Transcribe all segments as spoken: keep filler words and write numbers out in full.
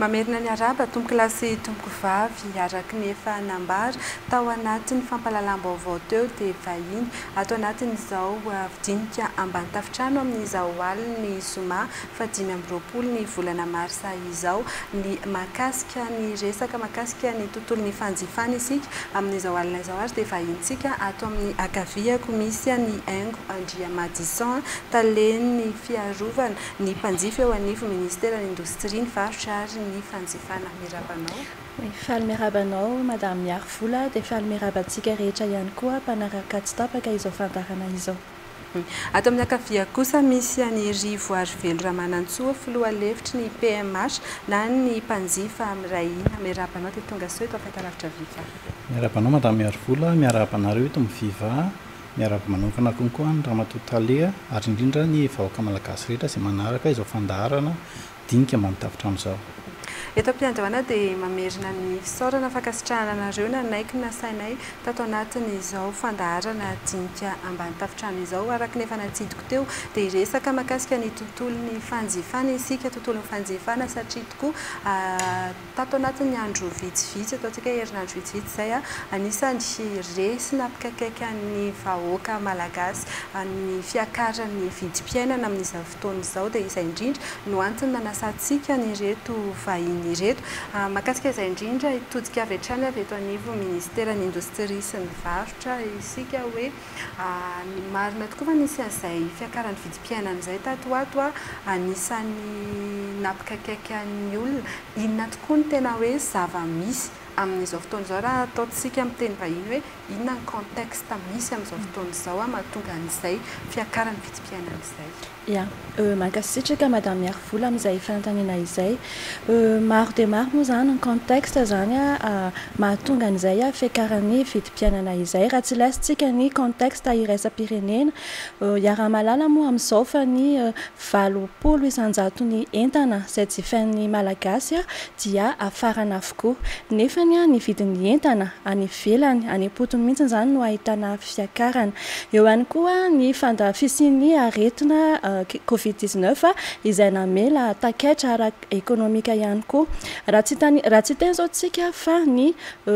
Mamerina ny araba tomboky lasy tomboky vavy araky ny efa nambary tao anatin'ny fampalalam-baovao teo dia vahiny ato anatin'izao vidinika ambany tafitrano amin'izao aliny zoma fa dimy amby roapolo ny volana marsa izao ny makasika ny resaka makasika ny tontolo ny fanjifana isika amin'izao alina izao ary dia vahintsika ato amin'ny akaviako misy ny aingo andria madisan taleny fiarovana ny mpanjifa eo anivy ministera n'indostria ny varotra ary ny fanjifana mirabanao. Faly mirabanao madame Miary Vola dia faly mirabantsika rehetra ihany koa mpanaraka tsy tapaka izao fandarana izao. Ato amin'ny akavia kosa misy any Rivo ary Velo Ramanantsoa filoha lefitry ny P M H na ny mpanjifa Amiraina mirabanao dia tonga soa eto afahitalavitra viva. Mirabanao madame Miary Vola miarabanareo eto miviva miarabamanokana konkoa ny Ramatotalea ary indrindra ny vahoaka malagasy rehetra izay manaraka izao fandaharana dinika ambany tafitrano izao. Eto am-piandohana dia mamerina ny fisaorana fankasitrahana anareo na naiky na sainay tato anatin'izao fandaharana dinika ambany tafitrano izao araka ny efa natsidiko teo dia resaka makasika ny tontolon'ny fanjifana isika tontolon'ny fanjifana satria tokoa tato anatin'ny andro vitsivitsy ataontsika herinandro vitsivitsy izay a anisany resina mpikaikaika ny vahoaka malagasy ny fiakaran'ny vidim-piainana amin'izao fotoana izao dia izay indrindra no antony nanasantsika ny reto vahiny ireto makasika izay indrindra itodika avy hatrany avy eto anivo ministera n'indostria sy ny varotra isika hoe ny marina tokoa fa nisy an'izay fiakaran'ny vidim-piainana izay tato ato a anisany nampikaikaikany olona inona tokoa ny tena hoe zava-misy amin'izao fotoana izao raha ataontsika amin'ny teny vahiny hoe inona ny contexte misy amin'izao fotoana izao a mahatonga an'izay fiakaran'ny vidim-piainana izay. Ya, mankasitraka madame Miary Vola amin'izay fanontaniana izay maro dia maro moa zany ny contexte zany a mahatonga an'izay a fiakaran'ny vidim-piainana izay raha tsy laisitsika ny contexte iraisam-pirenena iara-malala moa amin'izao fa ny valopolo isanjato ny entana izay jifain'ny malagasy a dia afarana avokoa nefany a ny vidin'ny entana any ivelany any am-potony mihitsy zany no ahitana fiakarana eo ihany koa ny fandafisian'ny aretina covid dix-neuf izay namela taketra ara-ekonomika ihany koa raha tsy tany raha tsy teny zao tsika fa ny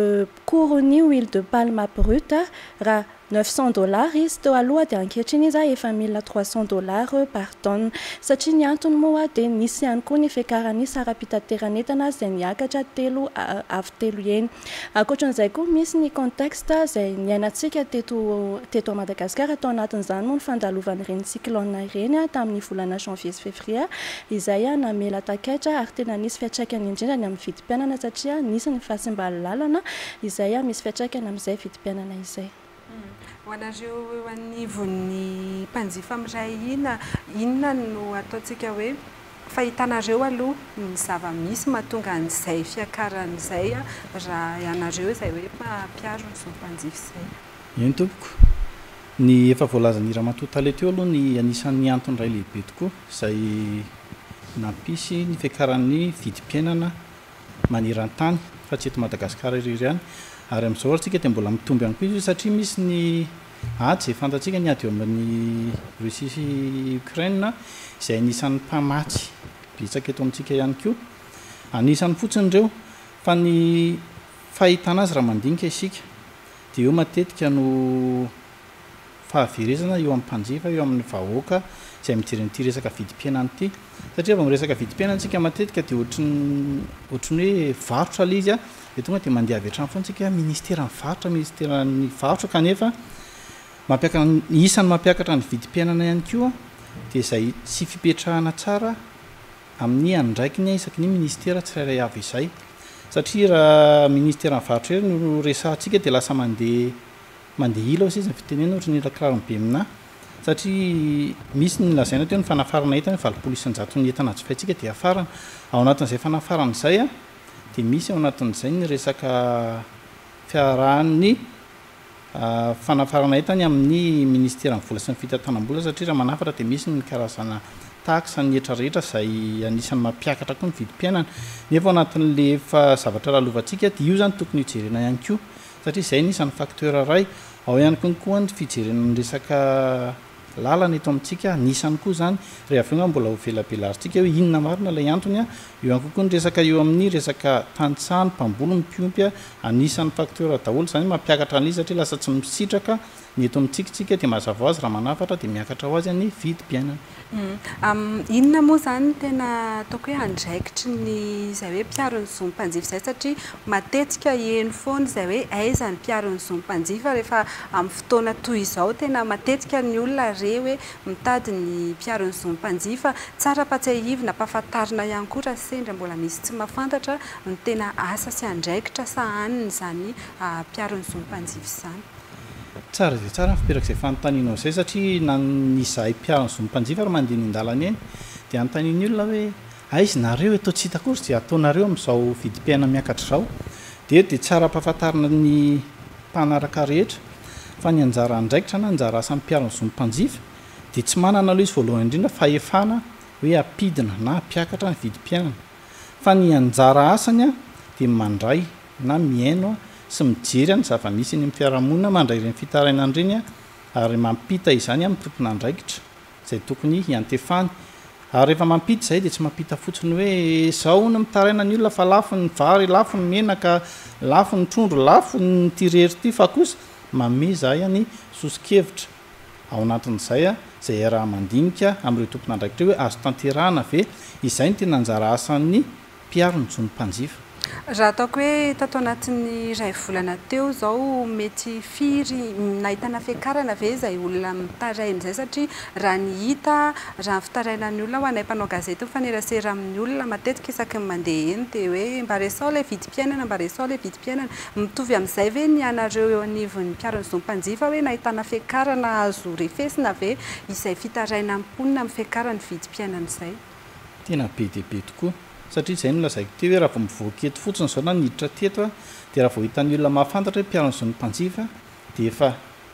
courony huile de palme brute raha neuf cents dollars izy teo aloha dia ankehitriny izy efa mille trois cents dollars par tonne satria ny antony moa dia nisy ihany koa ny fiakarany sara-pitateran'entana izay niakatra telo avy telo eny ankoatran'izay koa misy ny contexte izay niainantsika teto teto à Madagasikara tao anatin'izany moa ny fandalovan'ireny cyclone ireny tamin'ny volana janvier sy février izay namela taketra ary tena nisy fiantraikany indrindra ny amin'ny vidim-piainana satria nisy ny fahasimbalalana izay misy fiantraikany amin'izay vidim-piainana izay. Ho anareo anivon'ny mpanjifa amiray ina inona no ataontsika hoe fahitanareo aloha ny zava-misy mahatonga an'izay fiakaran'izay raha ianareo izay hoe mampiaro ny mpanjifa izay. Eny tompoko ny efa voalazan'ny Ramatotalea teo aloha ny anisan'ny antony iray lehibe tokoa izay nampisy ny fiakaran'ny vidim-piainana maneran-tany fa tsy eto Madagasikara irery ihany ary amin'izao atsika dia mbola mitombo ihany koa izy satria misy ny ady izay fantatsika ny ady eo amin'ny Russie sy Ukraine izay anisan'ny mpamatsy betsaka eto amintsika ihany koa anisan'ny fotsiny ireo fa ny fahitana azy raha mandinika isika dia eo matetika no fahaverezana eo amin'ny mpanjifa eo amin'ny vahoaka izay mijeren'ity resaka vidim-piainana ity satria vao miresaka vidim-piainana tsika matetika dia ohatrany ohatrany hoe varotra ilay izy a dia tonga dia mandeha avy hatrany foana tsika ministeran'ny varotra ministeran'ny varotra kanefa mampiakatra isany mampiakatra ny vidim-piainana ihany koa dia izay tsy fipetrahana tsara amin'ny andraikiny isaky ny ministera tsirairay avy izay satria raha ministeran'ny varotra iray no resahantsika dia lasa mandeha mandeha ila osa izy ny fitenena ohatrany lakirarony be amina satria misy ny lazaina teo ny fanafarana entana valopolo isanjato ny entana jifaintsika dia afarana ao anatin'izay fanafarana izay a dia misy ao anatin'izay ny resaka fiarahan'ny fanafarana entany amin'ny ministeran'ny vola sy ny fitantanam-bola satria raha manafatra dia misy ny karazana taxa ny etra rehetra izay anisan'ny mampiakatra koa ny vidim-piainana nefa ao anatin'le efa zavatra rahalovantsika dia io zany tokony hijerena ihany koa satria izay nisan'ny facteur iray ao ihany koa koa ny fijerenan'ny resaka lalana eto amintsika nisany koa zany rehefa io mbola ho velabelarintsika hoe inona marina ilay antony a eo ihany kokoa ny resaka eo amin'ny resaka tantsany mpamboly mipiompy anisan'ny facteur daholo zany mampiakatra an'izy satria lasa tsy misitraka ny eto amintsikatsika dia mazava ho azy raha manafatra dia miakatra ho azy ny vidim-piainana. Inona moa zany tena ataoko hoe andraikitry ny izay hoe mpiaro ny zonim-panjifa izay satria matetika eny foana izay hoe aiza ny mpiaro ny zonim-panjifa rehefa amin'ny fotoana toy izao tena matetika ny olona re hoe mitady ny mpiaro ny zonim-panjifa tsara patsiahivina mpahafantarina ihany koa raha sendra mbola misy tsy mahafantatra ny tena asa sy andraikitra sahaniny zany mpiaro ny zonim-panjifa izany. Tsara dia tsara fiperak'izay fanontanianao izay satria na nizahay mpiaro ny zonim-panjifa ary mandeha ny an-dalana eny dia anontaniany olona hoe aizy nareo eto tsy hita kory dia ataonareo amin'izao vidim-piaina miakatra izao dia dia tsara mpahafantarina ny mpanaraka rehetra fa ny anjara andraikitra na anjara asan'ny mpiaro ny zonim-panjifa dia tsy manana aloha izy voalohany indrindra fahefana hoe ampidina na ampiakatra ny vidim-piainana fa ny anjara asany a dia mandray na miaino sy mijery any zava-misy eny amin'ny fiarahamonina mandray ireny fitarainana ireny ary mampita izany amin'ny tompona andraikitra izay tokony hiantefany ary rehefa mampita izay dia tsy mampita fotsiny hoe zao no mitaraina ny olona fa lafo ny vary lafo ny menaka lafo ny trondro lafo ny tirery ity fa kosa mame zahay any sosikevitra ao anatin'izay a izay raha mandinika amin'ireo tompona andraikitra hoe azo tanterahana ve izay ny tena anjara asan'ny mpiaro ny zonim-panjifa. Raha ataoko hoe tato anatin'ny iray volana teo izao mety firy nahitana fiakarana ve izay olona mitaraina izay satria raha ny hita raha ny fitarainan'ny olona ho anay mpanao gazety mifanerasera amin'ny olona matetika isaky ny mandeha eny dia hoe mba resao ilay vidim-piainana mba resao ilay vidim-piainana mitovy amin'izay ve ny anareo eo anivon'ny mpiaro ny zonim-panjifa hoe nahitana fiakarana azo refesina ve izay fitaraina amponina amin'ny fiakarany vidim-piainana izay. Tena be dia be tokoa satria izay no lazaiko teo hoe raha vao mivoaka eto fotsiny izao na niditra teto a dia raha vao hitan'ny olona mahafantatra hoe mpiaro ny zonim-panjifa dia efa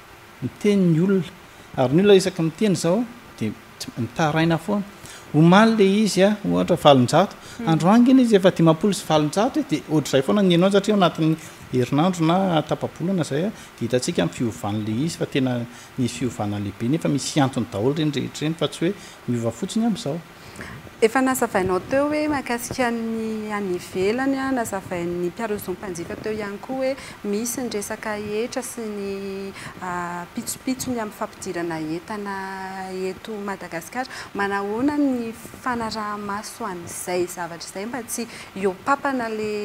miteny ny olona ary ny olona isaky miteny izao dia mitaraina foana omaly ilay izy a ohatra valonjato androangina izy efa dimampolo sy valonjato dia ohatr'izay foana ny ianao satria ao anatin'ny herinandro na tapabolana izay a dia hitantsika amin'ny fiovan'ilay izy fa tena nisy fiovana lehibe nefa misy antony daholo ireny rehetra ireny fa tsy hoe miova fotsiny amin'izao. Efa nazavainao teo hoe mahakasika ny any ivelany a nazavain'ny mpiaro ny zonim-panjifa teo ihany koa hoe misy ny resaka hetra sy ny pitsopitsony amin'ny fampidirana entana eto Madagasikara. Manahoana ny fanaraha-maso an'izay zavatra izay mba tsy iopapana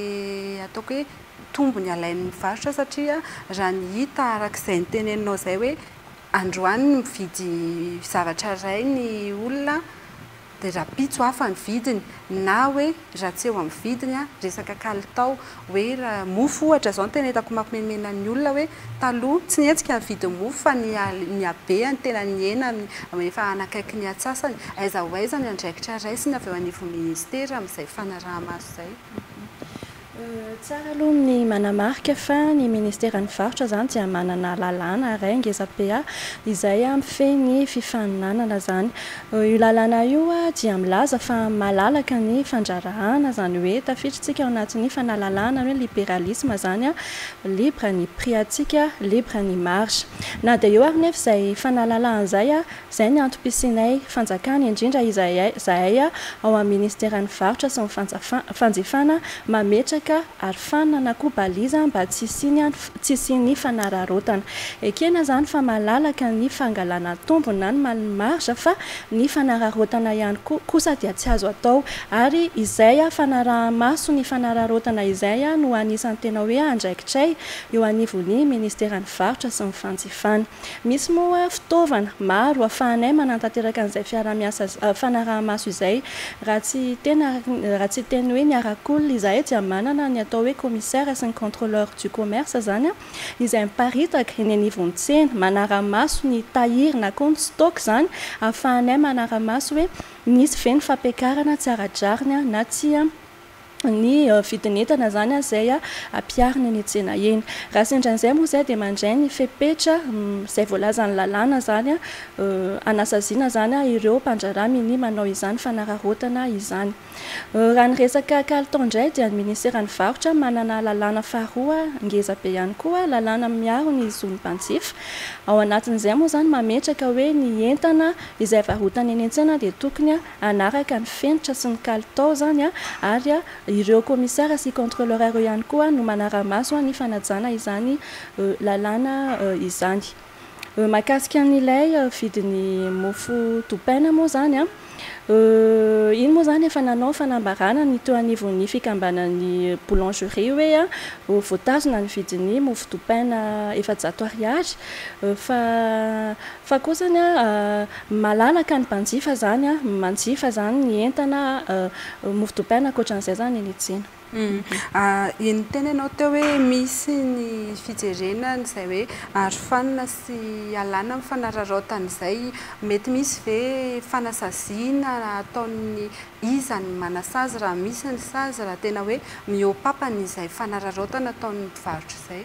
le ataoko hoe tombony alain'ny mivarotra satria raha ny hita arak'izay nyteneninao izay hoe androany mividy zavatra iray ny olona dia raha pitso hafa ny vidiny na hoe raha tsy eo amin'ny vidiny a resaka kalitao hoe raha mofo ohatra izao no tena hitako mampimenimena ny olona hoe taloha tsy nihetsika ny vidiny mofo fa ny habeany tena ny ena efa anakaiky ny atsasany aiza ho aiza ny andraikitra raisiny avy eo anivon'ny ministera amin'izay fanaraha-maso izay. Tsara aloha ny manamarika fa ny ministera ny varotra zany dia manana lalàna ray ngeza-pa izay mifehy fifaninanana zany. Io lalàna io dia milaza fa malalaka ny fandrarahana zany hoe tafidritsika ao anatin'ny fanalalàna hoe libéralisme zany a libre ny prix atsika libre ny marge na dia eo ary nefa izay fanalalàna izay a izay ny antom-pisinay fanjakana indrindra izay zahay a ao amin'ny ministera ny varotra sy ny fanjifana mametraka ary fanana koa baliza mba tsy siny fanararotana ekena zany fa malalaka ny fangalana tombony na ny malmarge fa ny fanararotana ihany kosa dia tsy azo atao ary izay a fanaraha-maso ny fanararotana izay a no anisan'ny tena hoe andraikitray eo anivon'ny ministera ny varotra sy ny fanjifana. Misy moa fitaovana maro ahafahanay manantanteraka an'izay fiara-miasa fanaraha-maso izay raha tsy tena raha tsy teny hoe niarakolona izahay dia manana ny atao hoe commissaire sy ny contrôleur du commerce zany a izay miparitaka eny anivon'ny tsena manara-maso ny tahiry na koa ny stock zany ahafahanay manara-maso hoe nisy ve ny fampiakarana tsy ara-jariny na tsy ny vidin'entana zany a zay a ampiarina ny tsena eny raha sendran'izay moa zay dia mandray ny fepetra izay voalazany lalàna zany a anasaziana zany a ireo mpandraraminy manao izany fanararotana izany raha ny resaka kalitao indray dia ny ministera ny varotra manana lalàna faharoa ngeza be ihany koa lalàna miaro ny zon'ny mpanjifa ao anatin'izay moa zany mametraka hoe ny entana izay varotana eny an-tsena dia tokony anaraka ny fenitra sy ny kalitao zany a ary a ireo commissaire sy contrôleur ireo ihany koa no manara-maso ny fanajana izany lalàna izany mahakasika an'ilay vidin'ny mofo topaina moa zany a iny moa zany efa nanao fanambarana ny teo anivon'ny fikambanan'ny boulangerie hoe a voatazona ny vidin'ny mofo topaina efajato ariary fa fa koa zany a malalaka ny mpanjifa zany a manjifa zany ny entana mofo topaina ankoatran'izay zany eny an-tsena. Iny teny ianao teo hoe misy ny fijerena izay hoe arofanina sy alàna amin'ny fanararaotana izay mety misy ve fanasaziana ataon'ny izany manasazy raha misy ny sazy raha tena hoe mihoapapany izay fanararaotana ataon'ny mpivarotra izay.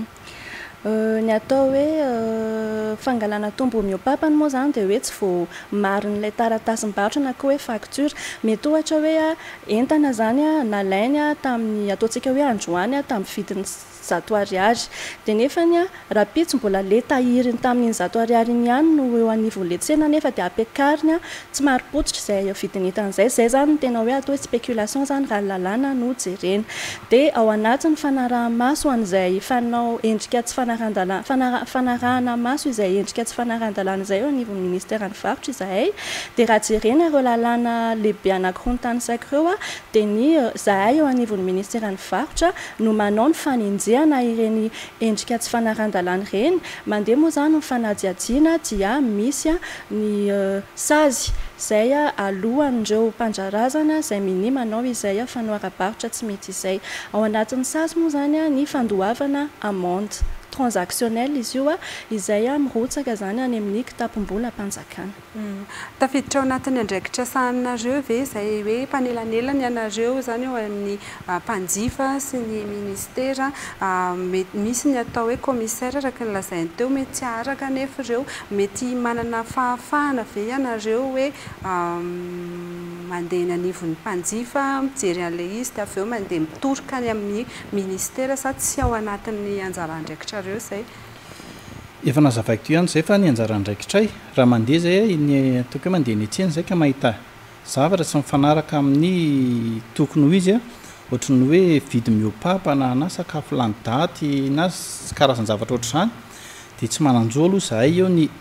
Ny atao hoe fangalana tombo miopapany moa zany dia hoe tsy vao marin'ilay taratasim-barotra na koa hoe facture mety ohatra hoe entana zany a nalainy tamin'ny ataontsika hoe androany a tamin'ny vidiny zato ariary dia nefany a raha pitsy mbola le tahiriny tamin'iny zato ariary iny ihany no eo anivon'le tsena nefa dia ampiakariny a tsy mari-potitra izay vidin'entana izay zay zany tena hoe atao hoe spéculation zany raha lalàna no jerena dia ao anatin'ny fanaraha-maso an'izay fanao endrika tsy fanarahana fanarahana maso izay endrika tsy fanarahan-dalàna izay eo anivon'ny ministère ny varotra izahay dia raha jerena ireo lalàna lehibe anankiroa ny tany saika ireo a dia ny zahay eo anivon'ny ministère ny varotra no manao ny fanenjehana na ireny endrika tsy fanarahan-dalàna ireny mandeha moa zany ny fanadihadiana dia misy ny sazy izay alohan'ireo mpanjarazana izay mini manao izay fanoara-barotra tsy mety izay ao anatin'ny sazy moa zany ny fandoavana amende transactionnel izy io a izay mirotsaka zany any amin'ny kitapom-bola mpanjakana. Tafiditra ao anatin'ny andraikitra sahanareo ve izay hoe mpanelanelany ianareo zany eo amin'ny mpanjifa sy ny ministera misy ny atao hoe commissaire araka ny lazainy teo mety tsy araka nefa ireo mety manana fahafahana ve ianareo hoe mandeha ny anivon'ny mpanjifa mijery an'ilay izy dia avy eo mandeha mitoroka any amin'ny ministera sa tsy ao anatin'ny anjara andraikitra reo zay. Efa nazavaiko teo ihany zay fa ny anjara andraikitray raha mandeha zay ny ataoko hoe mandeha ny etsena zay ka mahita zavatra tsy mifanaraka amin'ny tokony ho izy a ohatry ny hoe vidy miopapana na sakafo lany daty na karazan-javatra ohatr' izany dia tsy mananjo aloha zahay eo ny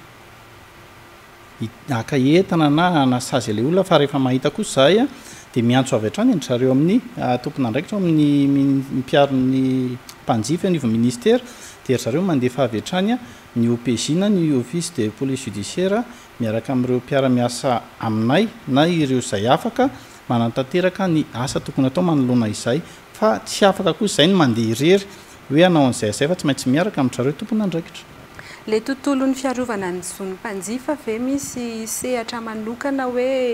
haka entana na nasazy ilay olona fa rehefa mahita kosa zahay a dia miantso avy hatrany endry zareo amin'ny tompona andraikitra amin'ny mpiaron'ny mpanjifa anivon'ny ministère dia ry zareo mandefa avy hatrany a ny O P J na ny office de police judiciaire miaraka amin'ireo mpiara-miasa aminay na ireo izay afaka manantanteraka ny asa tokony atao manoloana izay fa tsy afaka kosa izay ny mandeha irery hoe hanao an'izay izay fa tsy maintsy miaraka amin'ny zareo tompona andraikitra. Le tontolon'ny fiarovana ny zon'ny mpanjifa ve misy sehatra manokana hoe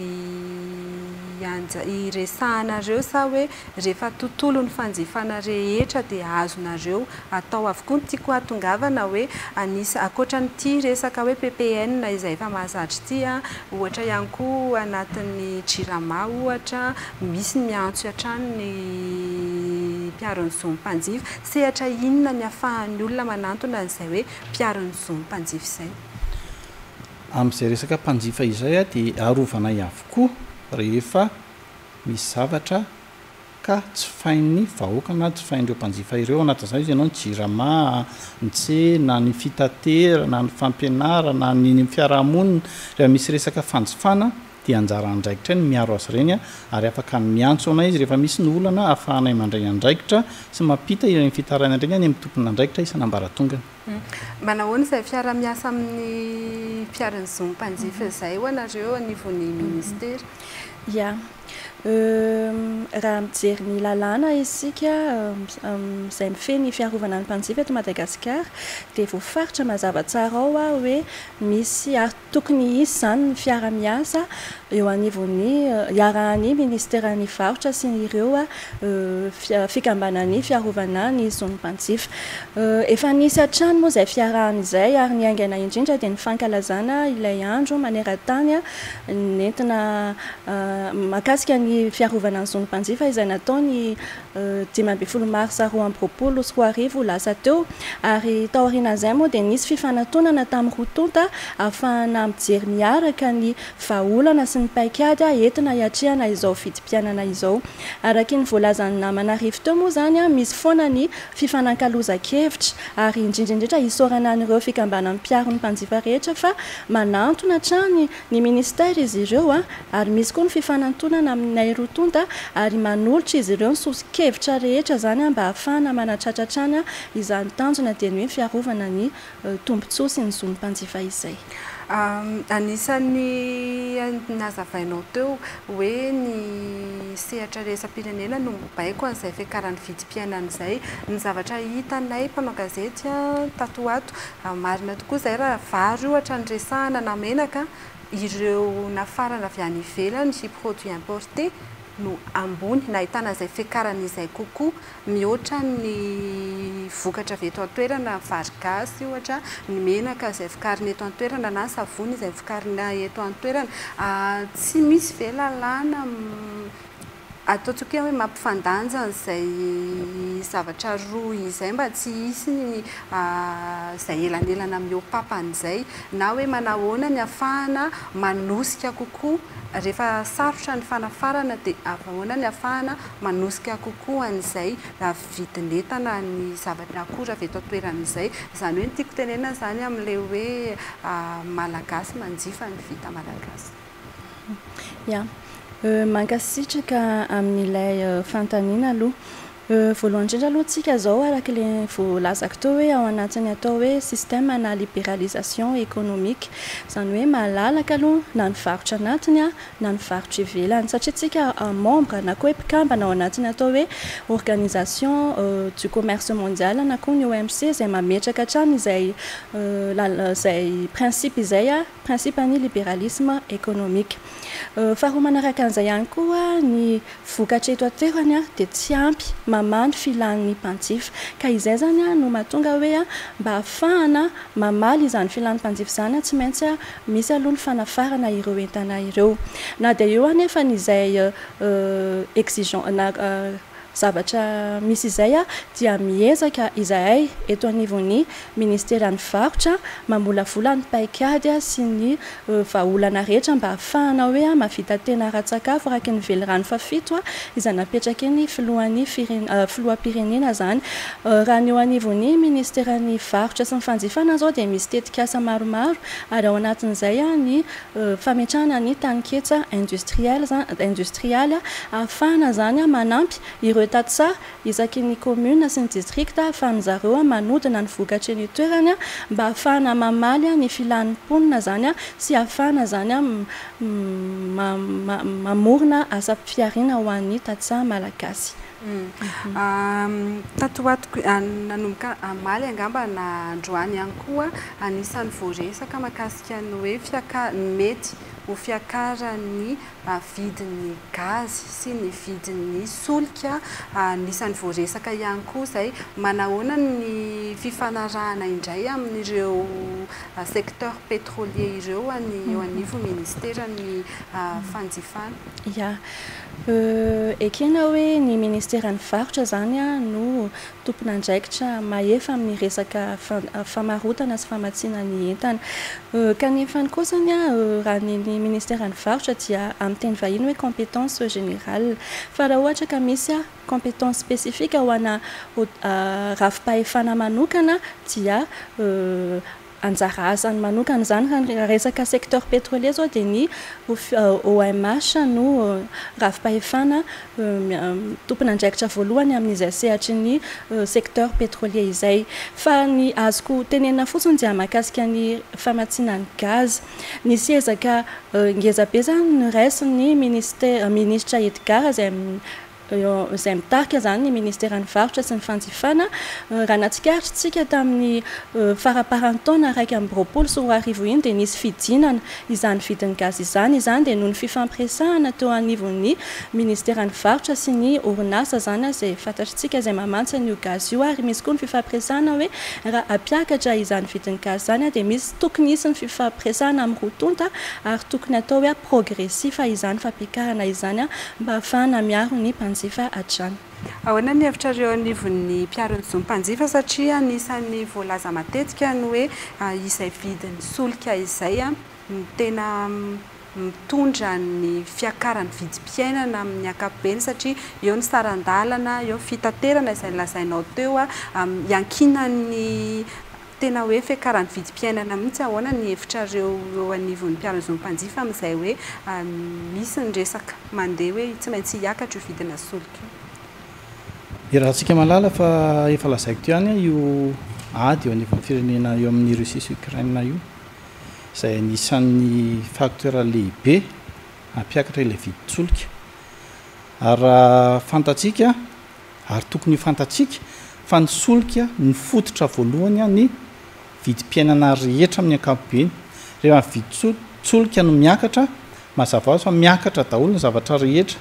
iresahanareo sa hoe rehefa tontolon'ny fanjifana rehetra dia azonareo atao avokoa ny tiako hatongavana hoe anisy ankoatran'ity resaka hoe P P N izay efa mahazatra ity a ohatra ihany koa anatin'ny jirama ohatra misy ny miantso hatrany ny mpiaron'ny zon'ny mpanjifa sehatra inona ny ahafahan'ny olona manantona an'izay hoe mpiaron'ny zon'ny mpanjifa izay. Amin'izay resaka mpanjifa izay a dia arovanay avokoa rehefa misy zavatra ka tsy fain'ny vahoaka na tsy fain'ireo mpanjifa ireo anatin'izay izy ianao ny jirama ny tsena ny fitaterana ny fampianarana ny fiarahamonina rehefa misy resaka fanjifana dia anjara andraikitra ny miaro azy ireny a ary afaka ny miantso anay izy rehefa misy ny olana ahafahanay mandray andraikitra sy mampita ireny fitarana ireny any amin'ny tompona andraikitra isan'ambaratongany. Manahoana izay fiara-miasa amin'ny mpiaron'ny zon'ny mpanjifa izay ho anareo anivon'ny ministera? Ya raha mijery ny lalàna isika izay mifehy ny fiarovana ny mpanjifa eto Madagasikara dia voafaritra mazava tsara ao a hoe misy tokony hisy izany ny fiara-miasa eo anivony iarahany ministerany varotra sy ireo fikambanany fiarovana ny zonim-panjifa. Efa nisy hatrany moa izay fiarahana izay ary ny aingana indrindra dia ny fankalazana ilay andro maneran-tany nentina mahakasika ny fiarovana ny zonim-panjifa izay nataony dimy ambin'ny folo marsa roa amby roapolo sy roa arivo lasa teo, ary tao aorian'izay moa dia nisy fifanantonana tamin'ny rotonta ahafahana mijery miaraka ny vahaolana sy ny paikady entina hiatrehana izao vidim-pianana izao. Araky ny voalazan'ny namana rivo teo moa zany misy foana ny fifanan-kalozan-kevitra ary indrindraindrindra isaorana an'ireo fikambanan'ny mpiaro ny mpanjifa rehetra fa manantona hatrany ny ministera izy ireo ary misy koa ny fifanantonana aminay rotonta ary manolotra izy ireo ny sosi-kevitra rehetra zany mba ahafahana manatratratrany izany tanjona dia ny hoe fiarovana ny tombontsoa sy ny zonim-panjifa izay. Anisan'ny nazavainao teo hoe ny sehatra resam-pirenena no mibaiko an'izay fiakaran'ny vidim-piainana izay, ny zavatra hitanay mpanao gazety tato ato marina tokoa izay raha vary ohatra ny resahana na menaka ireo nafarana avy any ivelany sy produit importé no ambony nahitana izay fiakarana izay kokoa mihoatra ny vokatra avy eto an-toerana vary gasy ohatra ny menaka izay vokarina eto an-toerana na savony izay vokarina eto an-toerana tsy misy velalana ataontsika hoe mampifandanja izay zavatra roa izay mba tsy hisy ny izay elanelana mihoapapan'izay na hoe manahoana ny ahafahana manosika kokoa rehefa sarotra ny fanafarana dia ahoana ny ahafahana manosika kokoa an'izay vidin'entana ny zavatra akora avy eto an-toerana izay. Izany hoe ny tiako tenena zany amin'ilay hoe malagasy manjifa ny vita malagasy. Ya, mankasitraka amin'ilay fantaniana aloha. Voalohany indrindra aloha tsika zao araka le voalazako teo hoe ao anatiny atao hoe système na libéralisation économique, izany hoe malalaka aloha na ny varotra anatiny na ny varotra ivelany satria tsika membre na koa hoe mpikambana ao anatiny atao hoe organisation du commerce mondial na koa ny O M C izay mametraka hatrany izay izay principe izay principe ny libéralisme économique. Faharoa manaraka an'izay ihany koa ny vokatra eto an-toerana dia tsy ampy mamany filan'ny mpanjifa ka izay zany no mahatonga hoe mba ahafahana mamaly izany filan'ny mpanjifa zany tsy maintsy misy aloha ny fanafarana ireo entana ireo na dia eo anefa n'izay exigent na zavatra misy izay dia miezaka izahay eto anivon'ny ministeran'ny varotra mamolavola ny paikady sy ny vahaolana rehetra mba ahafahana hoe mavita tena ara-tsakafo araky ny velirano fafito izay napetraka ny filohan'ny filoham-pirenena zany. Raha ny eo anivon'ny ministeran'ny varotra sy ny fanjifana zao dia misy tetikasa maromaro ary ao anatin'izay ny fametrahana ny tanketsa industriel industrial ahafahana zany manampy ireo tatsa isaky ny commune sy ny district ahafahan'ny zareo manodina ny vokatra eny toerana mba ahafahana mamaly ny filan'ny mponina zany sy ahafahana zany mamorona asa-piariana ho an'ny tatsa malagasy. Tato ato nanomboka amaly angamba na androany ihany koa anisan'ny voaresaka mahakasika ny hoe fiaka mety ho fiakaran'ny vidin'ny gaz sy ny vidin'ny solika anisan'ny voaresaka ihany koa izay manahoana ny fifanarahana indray amin'ireo secteur pétrolier ireo eo anivo ministeran'ny fanjifana. Ya, ekena hoe ny ministeran'ny varotra zany no tompon'andraikitra mahefa amin'ny resaka famarotana sy famatsiana ny entana kanefa ny kosany raha ny ministeran'ny varotra dia amin'ny teny vahiny hoe compétence générale fa raha ohatra ka misy compétence spécifique ho ana rafim-pahefana manokana dia anjara asany manokana zany raha resaka secteur pétrolier zao dia ny O M H no rafim-pahefana tompon'andraikitra voalohany amin'izay sehatry ny secteur pétrolier izay fa ny azoko tenena fotsiny dia mahakasika ny famatsiana ny gaz nisy ezaka ngezabe zany ny raisin'ny ministra Edgar izay izay mitarika zany ny ministera ny varotra sy ny fanjifana raha natsikaritsika tamin'ny faraparan-taona raiky amby roapolo sy roa arivo iny dia nisy fidinana izany vidin'ny gaz izany izany dia noho ny fifampiresahana teo anivon'ny ministera ny varotra sy ny orinasa zany izay fantatritsika izay mamantsa an'io gaz io ary misy koa ny fifampiresahana hoe raha ampiakatra izany vidin'ny gaz zany dia misy tokony isy ny fifampiresahana amin'ny rotonta ary tokony atao hoe progressifa izany fampiakarana izany mba ahafahana miaro ny mpanjifa hatrany. Ahoana ny hevitrareo anivon'ny mpiaro-ny zo mpanjifa satria anisan'ny voalaza matetika ny hoe izay vidin'ny solika izay tena mitondra ny fiakaran'ny vidim-piainana amin'ny ankapobeny satria eo ny sarandalana, eo fitaterana izay lazainao teo iankinan'ny tena hoe fiakaran'ny vidim-piainana mihitsy. Ahoana ny hevitrareo eo anivon'ny mpiaro-ny zo mpanjifa amin'izay hoe misy ny resaka mandeha hoe tsy maintsy hiakatra io vidina solika io. Raha antsika malala fa efa lazaiko teo ihany io ady eo anivon'ny firenena eo amin'ny Russie sy Ukraine io izay anisan'ny facteur lehibe ampiakatra ilay vidin-tsolika ary raha fantatsika ary tokony fantatsika fa ny solika ny fototra voalohany ny vidim-piainana rehetra amin'ny ankapobeny. Rehefa vidin-tsolika no miakatra mazava azy fa miakatra daholo ny zavatra rehetra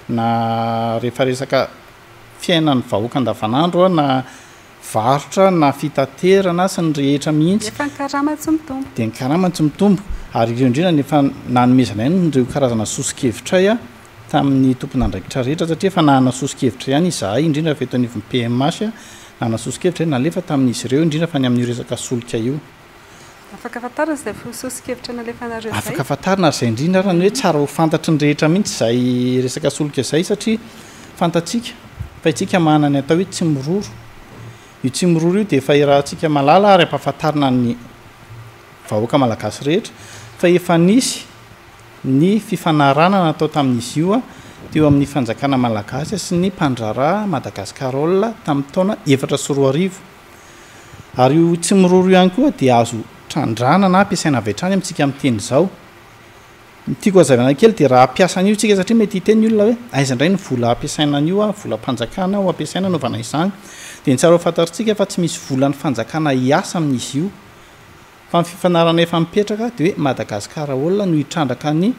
na rehefa resaka fiainan'ny vahoaka andavanandro na varotra na fitaterana sy ny rehetra mihitsy efa ny karama tsy mitombo dia ny karama tsy mitombo ary ireo indrindra nefa nanomezana ihany ireo karazana sosikevitra a tamin'ny tompona andraikitra rehetra satria efa nahana sosikevitra ihany izahay indrindra fa eto anivon'ny P M H nahana sosikevitra nalefa tamin'izy ireo indrindra fa ny amin'ny resaka solika io. Afaka fantarina izay sosikevitra nalefanareo zay? Afaka fantarina izay indrindra raha ny hoe tsara ho fantatry ny rehetra mihitsy izay resaka solika izay satria fantatsika fa itsika manana ny atao hoe tsy miroro. Io tsy miroro io dia efa irahantsika malala ary ampahafantarina ny vahoaka malagasy rehetra fa efa nisy ny fifanarana natao tamin'izy io teo amin'ny fanjakana malagasy sy ny mpandraraha Madagascarol tamin'ny taona efatra sy roa arivo. Ary io tsy miroro ihany koa dia azo trandrana na ampiasaina avy hatrany amintsika amin'ny teny izao. Tiako hazavana kely dia raha ampiasana io tsika satria mety hiteny olona hoe aiza indray ny vola ampiasaina an'io vola mpanjakana ho ampiasaina anaovana izany dia ny tsara ho fantatritsika fa tsy misy volan'ny fanjakana hiasa amin'izy io fa ny fifanarana efa mipetraka dia hoe Madagascarol no hitrandraka ny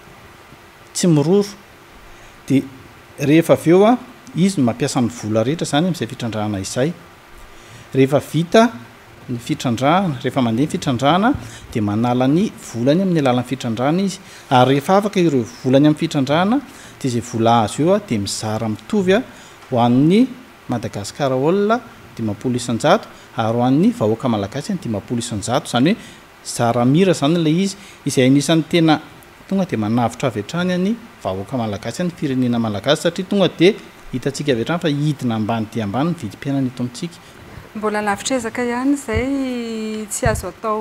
tsy miroro dia rehefa avy eo izy no mampiasa ny vola rehetra zany amin'izay fitrandrahana izay. Rehefa vita ny fitrandrahana rehefa mandeha ny fitrandrahana dia manala ny volany amin'ny alalan'ny fitrandrahana izy ary rehefa afaka ireo volany amin'ny fitrandrahana dia izay vola azo eo dia mizara mitovy ho an'ny Madagascarol dimampolo isan-jato ary ho an'ny vahoaka malagasy ny dimampolo isan-jato zany hoe zara mira zany ilay izy izay anisan'ny tena tonga dia manavitra avy hatrany ny vahoaka malagasy ny firenena malagasy satria tonga dia hitantsika avy hatrany fa hidina ambany dia ambany ny vidim-piainana eto amintsika. Mbola lavitra ezaka ihany izay tsy azo atao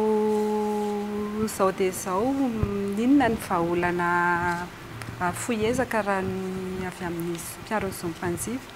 izao dia izao inona ny vahaolana fohy ezaka raha ny avy amin'ny mpiaro-ny zo mpanjifa?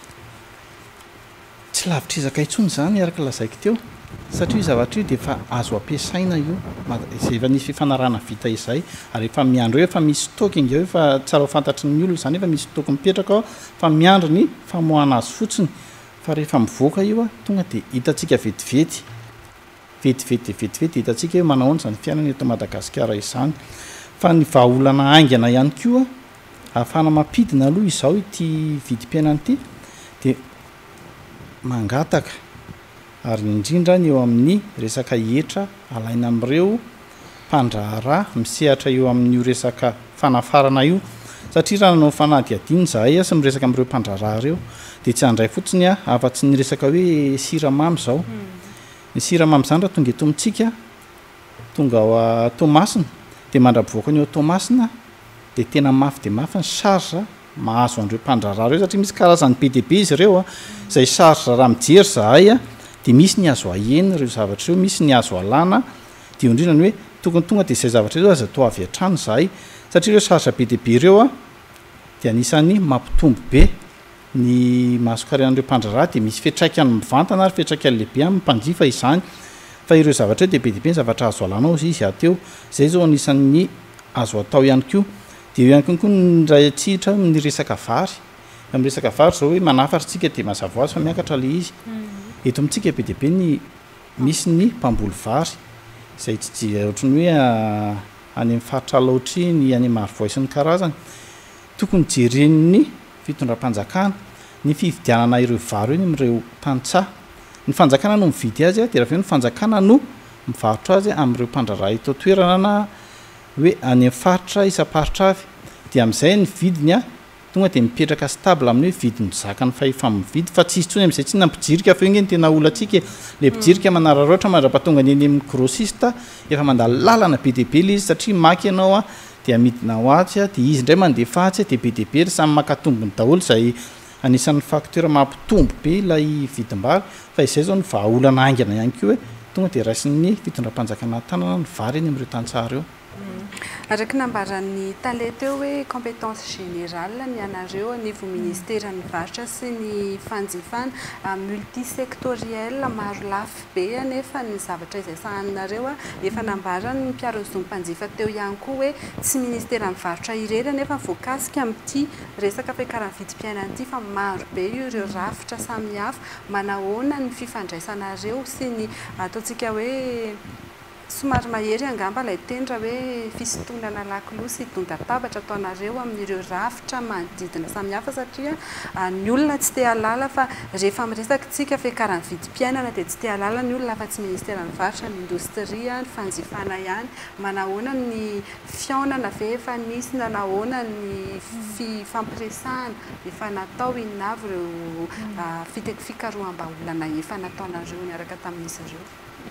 Tsy lavitra ezaka intsony izany araka lazaiko teo satria io zavatra io dia efa azo ampiasaina io izay efa nisy fifanarana vita izay ary efa miandro eo efa misy stock inga eo efa tsara ho fantatry ny olona izany efa misy stock mipetraka ao fa miandro ny famoahana azy fotsiny fa rehefa mivoaka io tonga dia hitantsika vetivety vetivety vetivety hitantsika eo manahoana izany fiainana eto Madagasikara izany fa ny vahaolana aingana ihany koa ahafahana mampidina aloha izao ity vidim-piainana ity dia mangataka ary indrindra ny eo amin'ny resaka hetra alaina amin'ireo mpandraharaha misehatra eo amin'io resaka fanafarana io satria raha nanao fanadihadiana izahay sy miresaka amin'ireo mpandraharaha ireo dia tsy handray fotsiny a afa-tsy ny resaka hoe siramamy izao. Ny siramamy izany raha tonga eto amintsika tonga ao Tomasina dia mandrapivoaka ny eo Tomasina dia tena mafy dia mafy ny charge mahazo an'ireo mpandraharaha ireo satria misy karazany be dia be izy ireo izay charge raha mijery izahay dia misy ny azo ahena ireo zavatra ireo misy ny azo alana dia indrindra ny hoe tokony tonga dia izay zavatra ireo aza atao avy hatrany izahay satria ireo charge be dia be ireo dia anisan'ny mampitombo be ny mahasokarenan'ireo mpandraharaha dia misy fiatraikany mivantana ary fiatraikany lehibe amin'ny mpanjifa izany fa ireo zavatra dia be dia be ny zavatra azo alana izy izy ateo izay zao anisan'ny azo atao ihany koa dia eo ihany koa ny ray atsihitra ny resaka vary amin'ny resaka varotra zao hoe manafarytsika dia mazava azy fa miakatra le izy eto amintsika be diaibe ny misy ny mpamboly vary izay tsy ohatrany hoe any amin'ny faritra laotry ny any Marivoay sy ny karazany tokony jeren'ny fitondram-panjakana ny fividianana ireo vary eny amin'ireo tantsaha ny fanjakana no mividy azy dia raha ve ny fanjakana no mivarotra azy amin'ireo mpandraraha eto toerana na hoe any amin'ny faritra isam-paritra avy dia amin'izay ny vidiny a tonga dia mipetraka stable amin'ny hoe vidiny zakany fa efa mividy fa tsisy tsony amin'izay tsy nampijirika fa io nge ny tena olatsika le mpijirika manararoatra mandrapatonga ny eny amin'ny grossiste efa mandalo lalana be diaibe le izy satria maky ianao a dia midina ho atsy a dia izy indray mandefatsy dia be diaibe ry samy makatombony daholo izay anisan'ny facteur mampitombo be ilay vidim-bary fa izay zao ny vahaolana aingana ihany koa hoe tonga dia raisin'ny fitondram-panjakana tanana ny vary eny amin'ireo tantsara ireo araky nambaran'ny tale teo hoe compétence générale ny anareo niveau ministèran'ny varotra sy ny fanjifana multisectoriel maro lafo be nefa ny zavatra izay sahaninareo a efa nambarany mpiaro-ny zo mpanjifa teo ihany koa hoe tsy ministèran'ny varotra irery nefa voakasika amin'ity resaka fiakaran'ny vidim-piainan'ity fa maro be ireo rafitra samihafa manahoana ny fifandraisanareo sy ny ataontsika hoe somary mahery angamba ilay tendra hoe fisintonana lakiloha sy donda-tabatra ataonareo amin'ireo rafitra manodidina samihafa satria ny olona tsy te halala fa rehefa miresakitsika fiakaran'ny vidim-piainana dia tsy te halala ny olona fa tsy ministèran'ny varotra ny indostria ny fanjifana ihany manahoana ny fiaonana ve efa nisy na nahoana ny fifampiresahana efa natao inavy ireo fikaroham-baolana efa nataonareo niaraka tamin'izy ireo.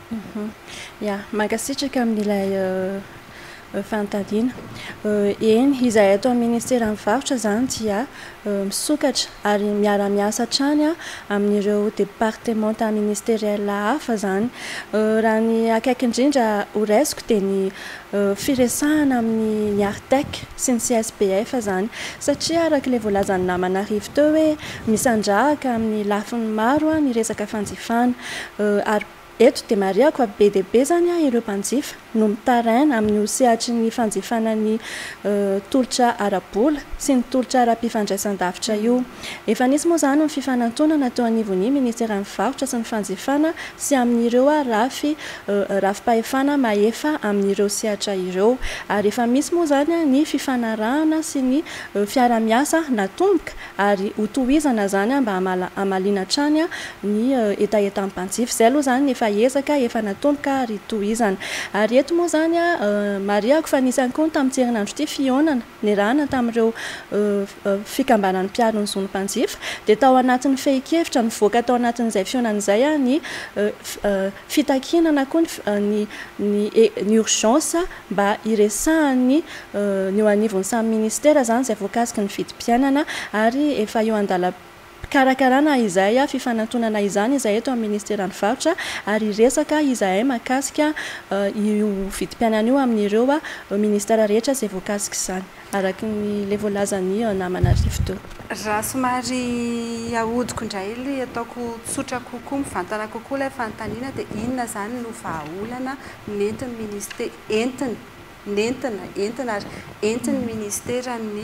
Ya, mankasitraka amin'ilay fantadiana eny izay ato amin'ny ministèran'ny varotra zany dia misokatra ary miara-miasa hatrany amin'ireo départementa ministériel hafa zany raha ny akaiky indrindra horaisiko dia ny firesahana amin'ny artec sy ny C S P F zany satria araka ilay voalazany namana rivo teo hoe misandrahaka amin'ny lafiny maro ny resaka fanjifana ary eto dia mariako be diaibe zany a ireo mpanjifa no mitaraina amin'ny sehatry ny fanjifana ny tolotra arabola sy ny tolotra ara-pifandraisan-davitra io efa nisy moa zany ny fifanantonana teo anivon'ny ministèran'ny varotra sy ny fanjifana sy amin'ireo a rafy rafim-pahefana maefa amin'ireo sehatra ireo ary efa misy moa zany ny fifanarahana sy ny fiara-miasa natomboka ary hotohizana zany mba hamaliana hatrany ny etaetan'ny mpanjifa izay aloha zany efa ezaka efa natomboka ary tohizana ary eto moa zany a mariako fa nisy ihany koa ny tamin'ny herinandro ity fionana ny rahana tamin'ireo fikambanan'ny mpiaro ny zo ny mpanjifa dia tao anatin'ny fehi-kevitra mivoaka tao anatin'izay fionana izay a ny fitakinana koa ny ny urgence mba iresahany ny eo anivon'ny samy ministèra zany izay voakasika ny vidim-piainana ary efa eo andala karakarana izay a fifanantonana izany izay eto amin'ny ministèran'ny varotra ary resaka izahay makasika io vidim-piainana io amin'ireo a ministèra rehetra izay voakasika izany araka ny le voalazany namana rivo teo. Raha somary ahodiko indray ilay ataoko tsotra kokoa mivantana kokoa ilay fanontaniana dia inona zany no vahaolana nentin'ny ministè entiny nentina entina ary entin'ny ministèra ny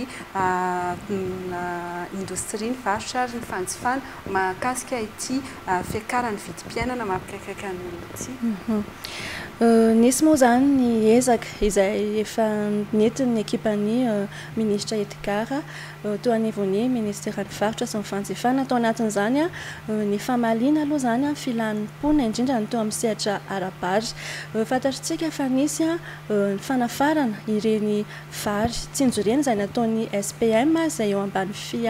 indostria ny varotra ary ny fanjifana mahakasika ity fiakaran'ny vidim-piainana mampikaikaiky ny olona ity. Nisy moa zany ny ezaka izay efa nentin'ny ekipan'ny ministra Edgar teo anivon'ny ministèran'ny varotra sy ny fanjifana tao anatin'izany ny famaliana aloha zany filan'ny mponina indrindra ny teo amin'ny sehatra arabary fantatritsika fa nisy ny fanafarana ireny vary tsinjoreny izay nataon'ny S P M izay eo ambany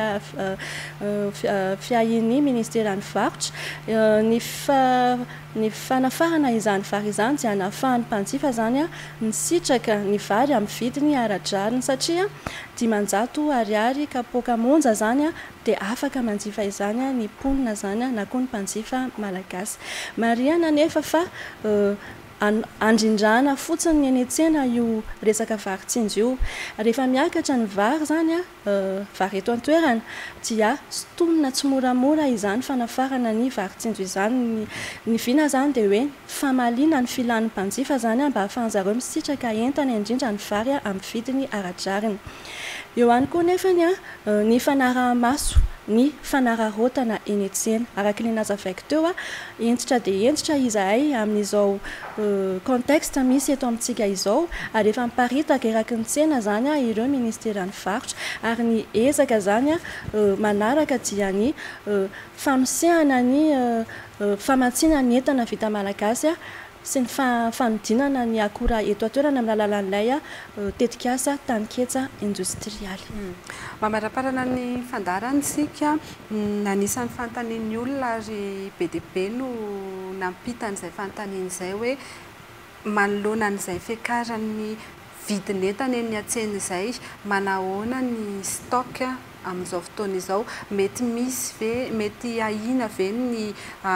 fiahin'ny ministèran'ny varotra ny ny fanafarana izany vary izany dia nahafahan'ny mpanjifa zany a nisitraka ny vary amin'ny vidiny ara-drariny satria dimanjato ariary kapoaka monja zany a dia afaka manjifa izany a ny mponina zany a na koa ny mpanjifa malagasy mariana nefa fa andrindrana fotsiny ny eny an-tsena io resaka vary tsinjo io rehefa miakatra ny vary zany a vary eto an-toerana dia sotonina tsy moramora izany fanafarana ny vary tsinjo izany ny vina zany dia hoe famaliana ny filan'ny mpanjifa zany a mba ahafahan'zareo misitraka entana indrindra ny vary a amin'ny vidiny ara-drariny eo ihany koa nefany a ny fanaraha-maso ny fanararotana eny etsena araka ny nazavaiko teo a entitra dia entitra izahay amin'izao contexte misy eto amintsika izao ary efa miparitaka eraky ny tsena zany a ireo ministera ny varotra ary ny ezaka zany a manaraka dia ny fanosehana ny famatsiana ny entana vita malagasy a sy ny fanodinana ny akora eto atoerana amin'ny alalan'ilay a tetikasa taniketsa industrialy. Mamaraparana ny fandarana isika anisan'ny fanontanian'ny olona ary be dia be no nampita an'izay fanontaniana izay hoe manoloana an'izay fiakaran'ny vidin'entana eny an-tsena izay manahoana ny stock amin'izao fotoana izao mety misy ve mety ahina ve ny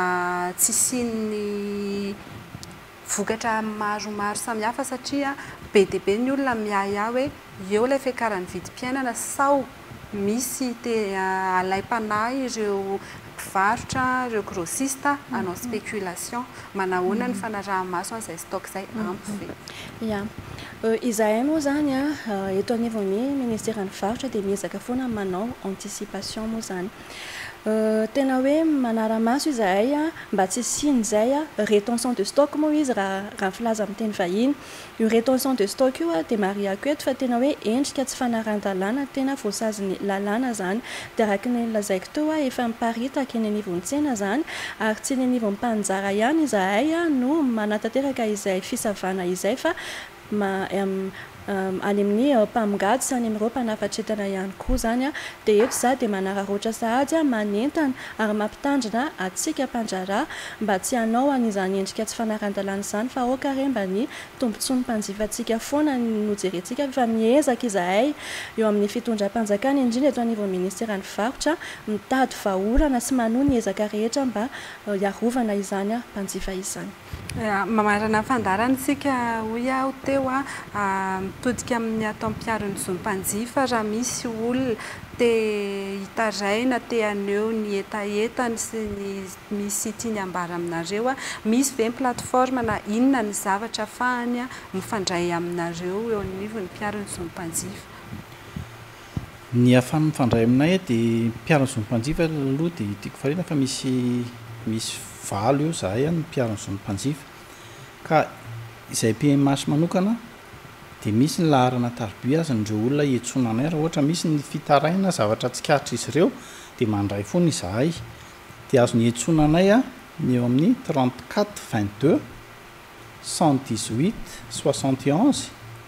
tsisian'ny vokatra maromaro samihafa satria be dia be ny olona miahy hoe eo ilay fiakaran'ny vidim-piainana sao misy te alaim-panahy ireo mpivarotra ireo grossiste hanao spéculation manahoana ny fanaraha-maso an'izay stock izay ampy ve. Ya izahay moa zany a eto anivon'ny ministera ny varotra dia miezaka foana manao anticipation moa zany. Tena hoe manara-maso izahay a mba tsy hisiany izay a rétention de stock moa izy raha raha filaza amin'ny teny vahiny io rétention de stock io a dia mariako eto fa tena hoe endrika tsy fanaran-dalàna tena voasazony lalàna zany dia araka ny lazaiko teo a efa miparitaka eny anivon'ny tsena zany ary tsy ny anivon'ny mpanjara ihany izahay a no manatanteraka izay fisavana izay fa ma any amin'ny mpamongady sy any amin'ireo mpanafatra ihany koa zany a dia eto za dia manararoatra sahady a manentana ary mampitandrina atsika mpanjara mba tsy hanao an'izany endrika tsy fanaran-dalàna izany fa okare mba ny tombontsoan'ny mpanjifantsika foana no jerentsika fa miezaka izahay eo amin'ny fitondram-panjakana indrindra eto anivon'ny ministera ny varotra mitady vahaolana sy manohy ny ezaka rehetra mba iarovana izany a mpanjifa izany. Mamarana fandarana isika hoy aho teo a mitodika amin'ny atao ampiarony zom-panjifa raha misy olona te hitaraina te aneo ny etaetany sy ny misy tiany ambara aminareo a misy ve plateforme na inona ny zavatra ahafahany a mifandray aminareo eo anivon'ny mpiarony zom-panjifa. Ny ahafahany mifandray aminay dia mpiarony zom-panjifa aloha dia tiako farina fa misy misy valo eo zahay a ny mpiarony zom-panjifa ka izay P M H manokana dia misy ny laharana tarby azy ndreo olona hiantsona anay raha ohatra misy ny fitaraina zavatra tsikatra izy ireo dia mandray foana izahay dia azo ny hiantsona anay a ny eo amin'ny trente-quatre vingt-deux cent dix-huit soixante et onze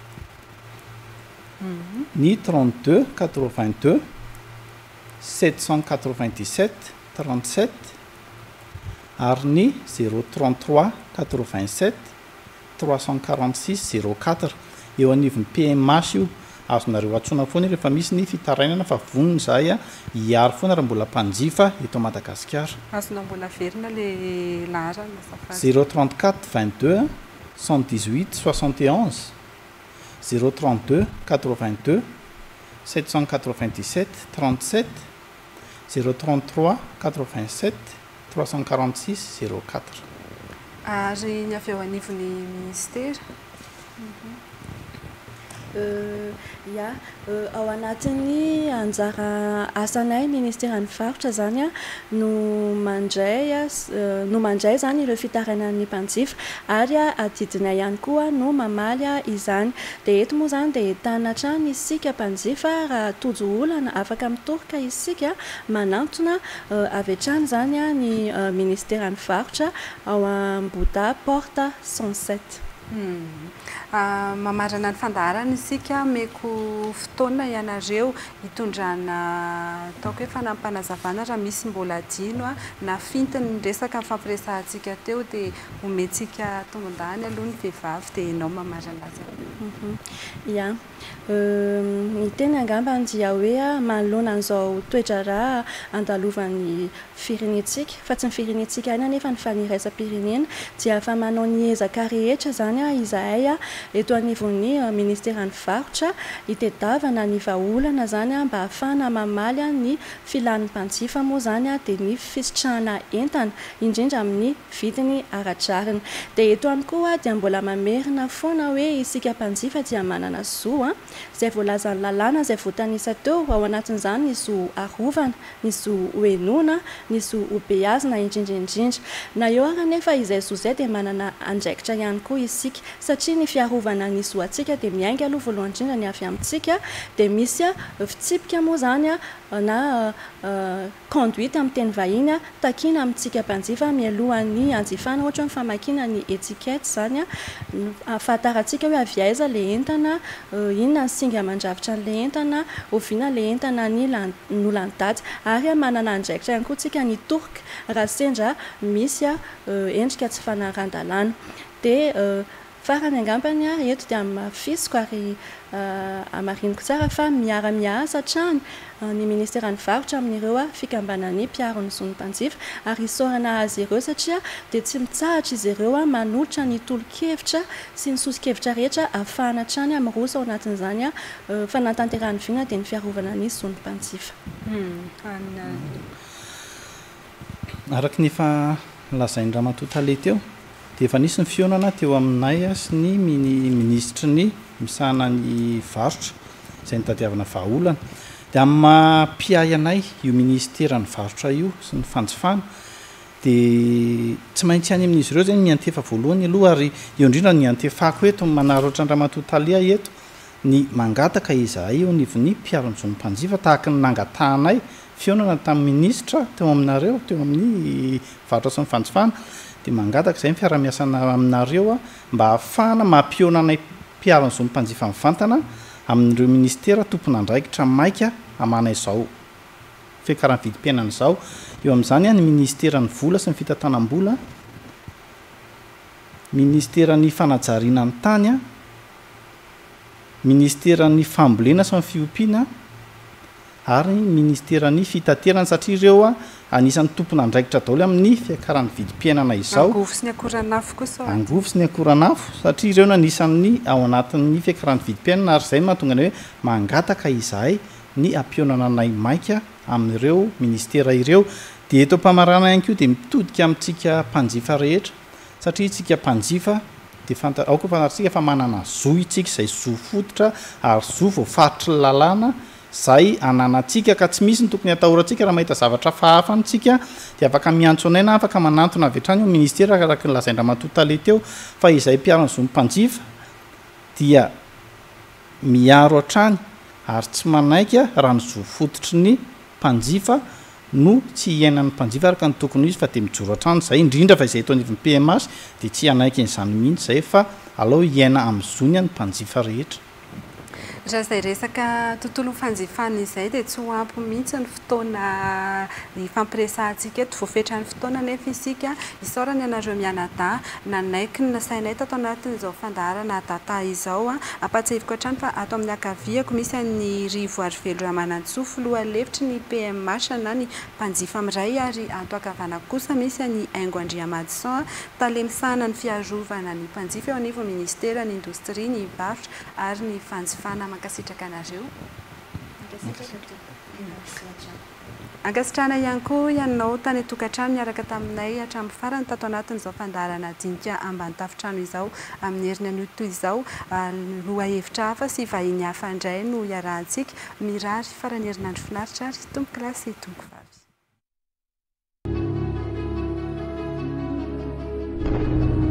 ny trente-deux quatre-vingt-deux sept cent quatre-vingt-dix-sept trente-sept ary ny zéro trente-trois quatre-vingt-sept trois cent quarante-six zéro quatre eo anivon'ny P M H io azonareo atsoina foana rehefa misy ny fitarainana fa vonona izahay a hiaro foana raha mbola mpanjifa eto Madagasikara. Azona mbola verina le laharana zéro trente-quatre vingt-deux cent dix-huit soixante et onze zéro trente-deux quatre-vingt-deux sept cent quatre-vingt-dix-sept trente-sept zéro trente-trois quatre-vingt-sept trois cent quarante-six zéro quatre. Ary ny avy eo anivon'ny ministera. Ya ao anatin'ny anjara asanay ministera ny varotra zany a no mandray no mandray zany ireo fitarainan'ny mpanjifa ary a adidinay ihany koa no mamaly a izany dia eto moa zany dia ahitana hatrany isika mpanjifa raha tojo olana afaka mitoroka isika manantona avy hatrany zany a ny ministera ny varotra ao Amboda porte cent sept. Mamarana ny fandaharana isika meko fotoana ianareo hitondrana ataoko hoe fanampanazavana raha misy mbola adino a na fintiny resaka ny fampiresahantsika teo dia omentsika tongondany aloha ny vehivavy dia ianao mamarana azy. Ya ny teny angambany dia hoe a manoloana an'izao toetra raha andalovan'ny firenentsika fa tsy ny firenentsika ihany nefa ny faniraisam-pirenena dia afa manao ny ezaka rehetra zany a izahay a eto anivon'ny ministeran'ny varotra itedavana ny vaolana zany a mba ahafahana mamaly a ny filan'ny mpanjifa moa zany a dia ny fisitrahana entana indrindra amin'ny vidiny aradrarina. Dia eto any koa dia mbola mamerina foana hoe isika mpanjifa dia manana zo a izay voalazan'ny lalàna izay voatanisa teo ao anatin'izany ny zo arovana, ny zo hoenona, ny zo hobeazina indrindraindrindra. Na eo ary nefa izay zo izay dia manana andraikitra ihany koa isika satria ny fiarovana ny zo antsika dia miainga aloha voalohany indrindra ny avy amintsika dia misy a fitsipika moa zany a na conduite amin'ny teny vahiny a takina amintsika mpanjifa mialohan'ny anjifana ohatra ny famakina ny etikety zany a ahafahatarantsika hoe avy aiza le entana, inona ny singa mandravitra an'le entana, oviana le entana ny nolan-daty ary manana andraikitra ihany koa tsika ny torka raha sendra misy a endrika tsy fanaran-dalàna. Dia farany angambany a eto dia mafisiko ary amariniko tsara fa miara-miasa hatrany ny ministeran'ny varotra amin'ireo a fikambanany mpiaro ny zon'ny mpanjifa ary isaorana azy ireo satria dia tsy mitsahatra izy ireo a manolotra ny tolo-kevitra sy ny sosi-kevitra rehetra ahafahana hatrany amirosa ao anatin'izany a fanatanterahany vina dia ny fiarovana ny zon'ny mpanjifa. Araka ny efa lazainy Ramatoa teo dia efa nisy ny fionana teo aminay a sy ny ministra ny misahana ny varotra izay nitadiavana vahaolana dia amin'ny mampiay anay io ministeran'ny varotra io sy ny fanjifana dia tsy maintsy any amin'izy ireo zany miantefa voalohany aloha ary eo indrindra ny antefako eto manaratra ny Ramatoa Talia eto ny mangataka izahay eo anivon'ny mpiaro ny zon'ny mpanjifa tahaka ny nangatahanay fionana tamin'ny ministra teo aminareo teo amin'ny varotra sy ny fanjifana dia mangataka izay mifiara-miasana aminareo a mba ahafahana mampionanay mpiaro ny zon'ny mpanjifa mivantana amin'ireo ministera tompona andraikitra maika amana izao fiakaran'ny vidim-piainana izao. Eo amin'izany a ny ministeran'ny vola sy ny fitantanam-bola, ministeran'ny fanajariana ny tany a, ministeran'ny fambolena sy ny fiompiana ary ministeran'ny fitaterana satria ireo a anisan'ny tompona andraikitra daholo amin'ny fiakaran'ny vidim-piainana izao. Angovo sy ny akoranafo kosa. Angovo sy ny akoranafo satria ireo no anisan'ny ao anatin'ny fiakaran'ny vidim-piainana ary izay mahatonga ny hoe mangataka izahay ny ampionana anay maika amin'ireo ministera ireo. Dia eto ampamarana ihany koa dia mitodika amintsika mpanjifa rehetra satria itsika mpanjifa dia fanta aoka fantatritsika fa manana zo itsika izay zo fototra ary zo voafaritra lalàna izay ananantsika ka tsy misy ny tokony atahorantsika raha mahita zavatra fahafantsika dia afaka miantso anay na afaka manantona avy hatrany io ministera araka ny lazainy Ramatoa teo fa izay mpiaro ny zon'ny mpanjifa dia miaro hatrany ary tsy manaika raha ny zo fototry ny mpanjifa no tsy hiainan'ny mpanjifa araka ny tokony izy fa dia mijoro hatrany izay indrindra fa izay eto anivon'ny P M H dia tsy hanaiky n'izany mihitsy izay fa aleo hiaina amin'ny zony ny mpanjifa rehetra. Raha izay resaka tontolo fanjifana izay dia tsy ho ampy mihitsy ny fotoana ny fampiresahantsika eto voafetra ny fotoana nefa isika isaorany ianareo mianadahy nanaiky ny nasainay tato anatin'izao fandaharana data izao a ampatsahiviko hatrany fa ato amin'ny akaviako misy ny Rivo Arivelo Ramanantsoa lohalevitry ny P M H na ny mpanjifa miray ary ato akavana kosa misy ny Aingo Andriamadison talemisana ny fiarovana ny mpanjifa eo anivon'ny ministera ny indostria ny varotra ary ny fanjifana makasitraka anareo. Ankasitrana ihany koa ianao tany atokantrano miaraka taminay hatramin'ny farany tato anatin'izao fandaharana dinika ambany tafitrano izao amin'ny heriny an'io izao loha hevitra hafa sy vahiny hafa indray no iarahantsika mirary farany herinandro finaritra ary tomboky lasy tomboky vavy.